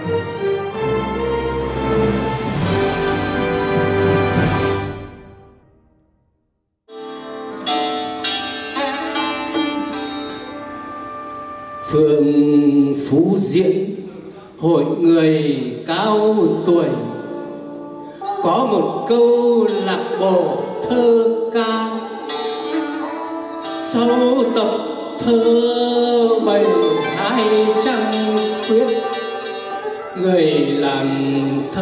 Phường Phú Diễn, hội người cao tuổi có một câu lạc bộ thơ ca. Sau tập thơ 7-200 khuyết, người làm thơ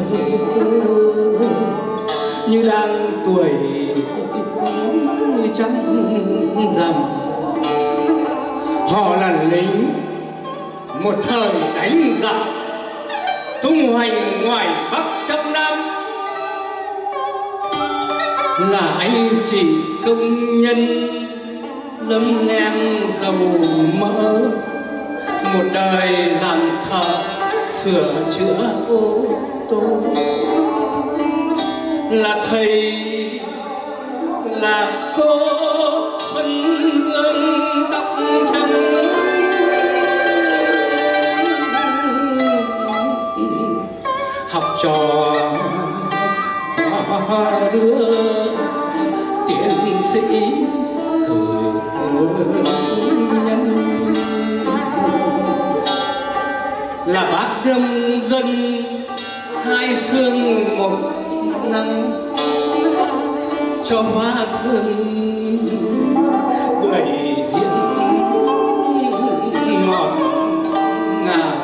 như đang tuổi trăm dặm. Họ là lính một thời đánh giặc, tung hoành ngoài Bắc trong Nam. Là anh chị công nhân lâm ngang dầu mỡ, một đời làm thợ sửa chữa ô tô. Là thầy là cô phân vương tóc trắng, học trò đưa tiến sĩ cử nhân. Là bác nông dân hai xương một nắng, cho hoa thơm bưởi diễn ngọt ngào.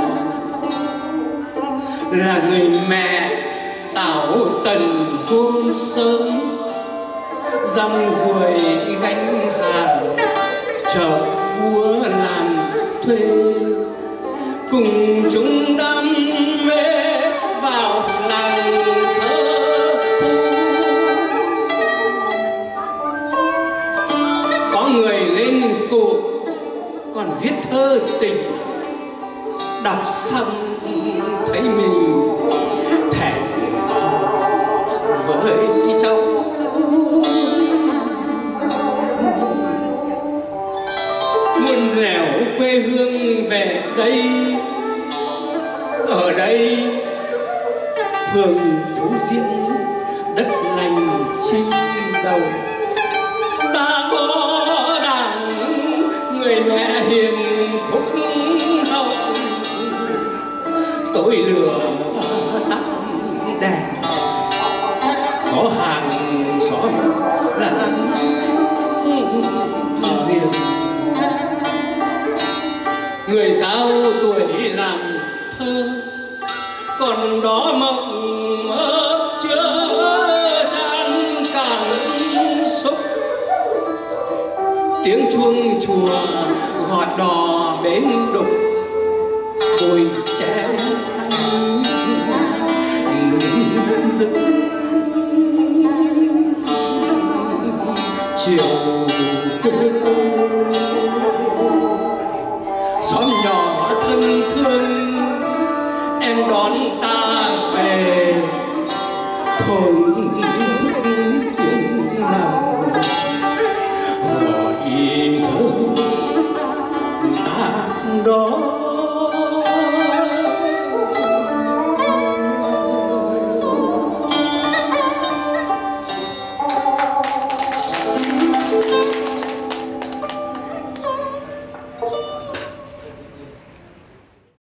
Là người mẹ tảo tần hôm sớm, dòng ruồi gánh hàng chợ búa làm thuê, cùng chúng đam mê vào làng thơ Phú. Có người lên cụ còn viết thơ tình, đọc xong thấy mình thẹn với cháu. Muôn nẻo quê hương về đây, ở đây phường Phú Diễn đất lành chinh đầu. Ta có đảng người mẹ hiền phúc hậu, tối lửa tắt đèn có hàng xóm là riêng. Người cao tuổi làm thơ còn đó mộng mơ chứa chan cảm xúc. Tiếng chuông chùa gọi đò bến đục, cối trẻ xanh dứt chiều xóm nhỏ thân thương em đón ta về thôn